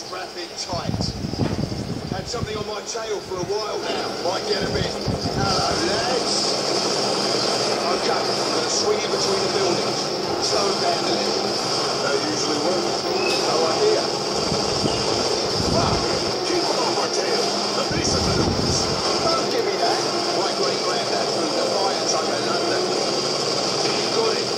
strap it tight. Had something on my tail for a while now. Might get a bit. Hello, lads. Okay, I'm going to swing in between the buildings. Slow them down a little. They usually work. No idea. Wow, keep them on my tail. The piece of news. Don't give me that. My great-granddad flew the fire truck in London. Got it.